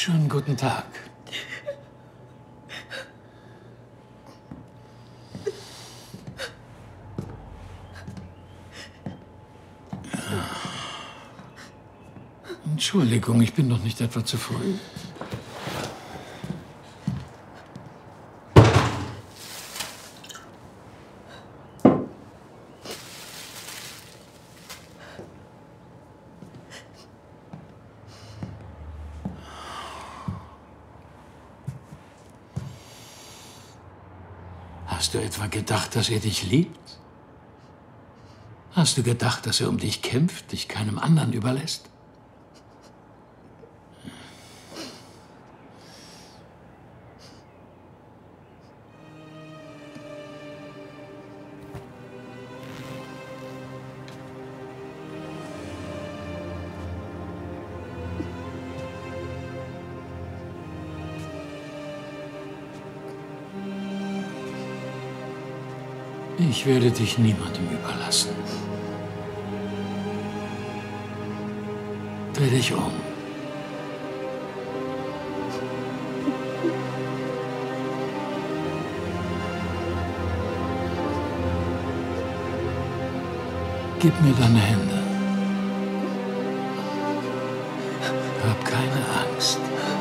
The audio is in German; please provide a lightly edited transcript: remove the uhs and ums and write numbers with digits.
Schönen guten Tag. Entschuldigung, ich bin doch nicht etwa zu früh. Hast du etwa gedacht, dass er dich liebt? Hast du gedacht, dass er um dich kämpft, dich keinem anderen überlässt? Ich werde dich niemandem überlassen. Dreh dich um. Gib mir deine Hände. Hab keine Angst.